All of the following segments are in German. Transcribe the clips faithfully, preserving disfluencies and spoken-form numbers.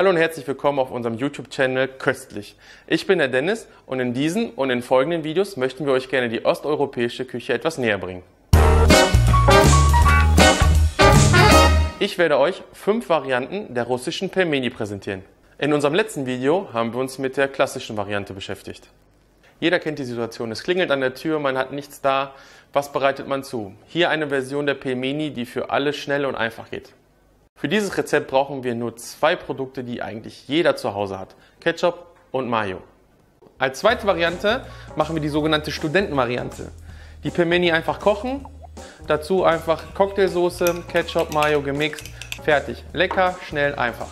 Hallo und herzlich willkommen auf unserem YouTube-Channel Köstlich. Ich bin der Dennis und in diesen und in folgenden Videos möchten wir euch gerne die osteuropäische Küche etwas näher bringen. Ich werde euch fünf Varianten der russischen Pelmeni präsentieren. In unserem letzten Video haben wir uns mit der klassischen Variante beschäftigt. Jeder kennt die Situation, es klingelt an der Tür, man hat nichts da. Was bereitet man zu? Hier eine Version der Pelmeni, die für alle schnell und einfach geht. Für dieses Rezept brauchen wir nur zwei Produkte, die eigentlich jeder zu Hause hat: Ketchup und Mayo. Als zweite Variante machen wir die sogenannte Studentenvariante. Die Pelmeni einfach kochen, dazu einfach Cocktailsoße, Ketchup, Mayo gemixt, fertig. Lecker, schnell, einfach.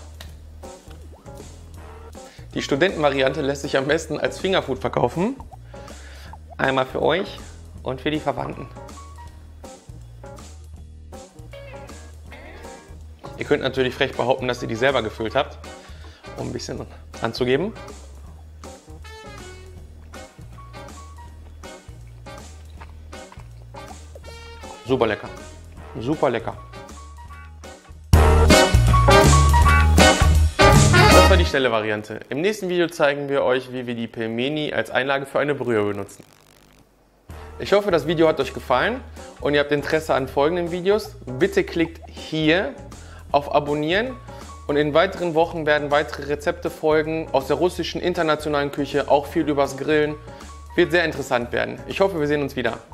Die Studentenvariante lässt sich am besten als Fingerfood verkaufen. Einmal für euch und für die Verwandten. Ihr könnt natürlich frech behaupten, dass ihr die selber gefüllt habt, um ein bisschen anzugeben. Super lecker. Super lecker. Das war die schnelle Variante. Im nächsten Video zeigen wir euch, wie wir die Pelmeni als Einlage für eine Brühe benutzen. Ich hoffe, das Video hat euch gefallen und ihr habt Interesse an folgenden Videos. Bitte klickt hier auf Abonnieren und in weiteren Wochen werden weitere Rezepte folgen aus der russischen internationalen Küche, auch viel übers Grillen. Wird sehr interessant werden. Ich hoffe, wir sehen uns wieder.